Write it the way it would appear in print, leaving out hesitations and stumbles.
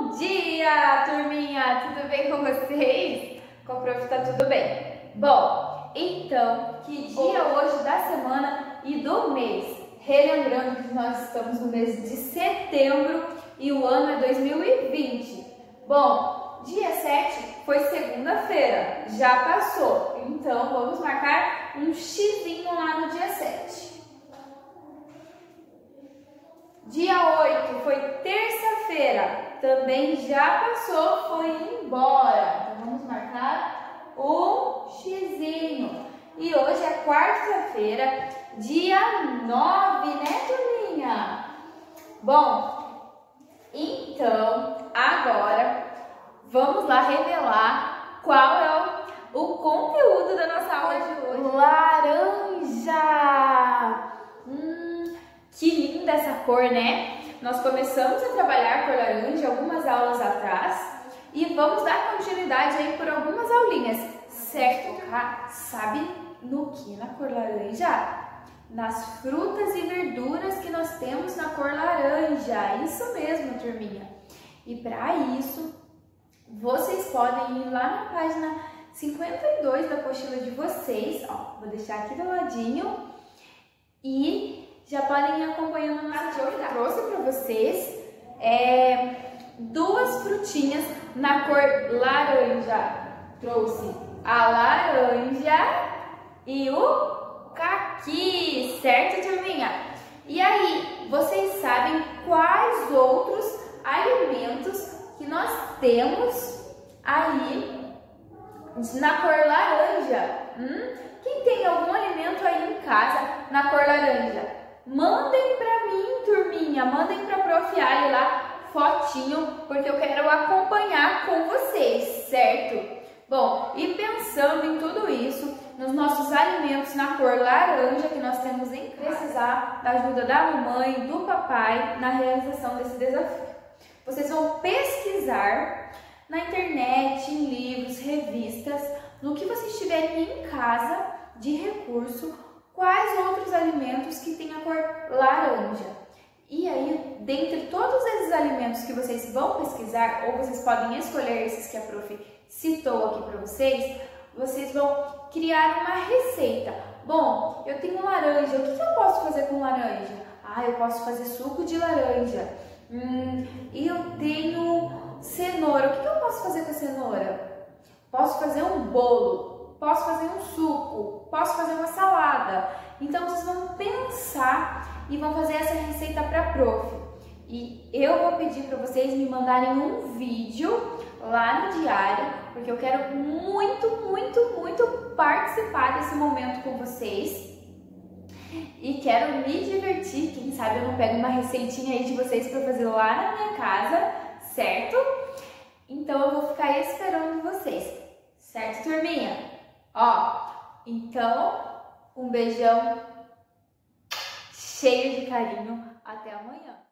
Bom dia, turminha! Tudo bem com vocês? Com a prof tá tudo bem. Bom, então, que dia hoje da semana e do mês? Relembrando que nós estamos no mês de setembro e o ano é 2020. Bom, dia 7 foi segunda-feira, já passou. Então, vamos marcar um xizinho lá no dia 7. Dia 8 foi terça-feira, também já passou, foi embora. Então vamos marcar um xizinho. E hoje é quarta-feira, dia 9, né, turminha? Bom, então agora vamos lá revelar qual é o conteúdo da nossa aula de hoje. Laranja! Que linda essa cor, né? Nós começamos a trabalhar a cor laranja algumas aulas atrás e vamos dar continuidade aí por algumas aulinhas, certo? Sabe no que na cor laranja? Nas frutas e verduras que nós temos na cor laranja, isso mesmo, turminha. E para isso, vocês podem ir lá na página 52 da apostila de vocês, ó, vou deixar aqui do ladinho e já podem ir acompanhando a nossa atividade. Eu trouxe para vocês duas frutinhas na cor laranja. Trouxe a laranja e o caqui, certo, turminha? E aí, vocês sabem quais outros alimentos que nós temos aí na cor laranja? Quem tem algum alimento aí em casa na cor laranja? Mandem pra mim, turminha, mandem pra Prof. Ali lá fotinho, porque eu quero acompanhar com vocês, certo? Bom, e pensando em tudo isso, nos nossos alimentos na cor laranja que nós temos em casa, precisar da ajuda da mamãe, do papai na realização desse desafio. Vocês vão pesquisar na internet, em livros, revistas, no que vocês tiverem em casa de recurso, quais outros alimentos que têm a cor laranja. E aí, dentre todos esses alimentos que vocês vão pesquisar, ou vocês podem escolher esses que a prof citou aqui para vocês, vocês vão criar uma receita. Bom, eu tenho laranja, o que eu posso fazer com laranja? Eu posso fazer suco de laranja. Eu tenho cenoura, o que eu posso fazer com a cenoura? Posso fazer um bolo, posso fazer um suco, posso fazer uma salada. Então vocês vão pensar e vão fazer essa receita para a prof. E eu vou pedir para vocês me mandarem um vídeo lá no diário, porque eu quero muito participar desse momento com vocês. E quero me divertir, quem sabe eu não pego uma receitinha aí de vocês para fazer lá na minha casa, certo? Então eu vou ficar aí esperando vocês, certo, turminha? Então, um beijão cheio de carinho. Até amanhã.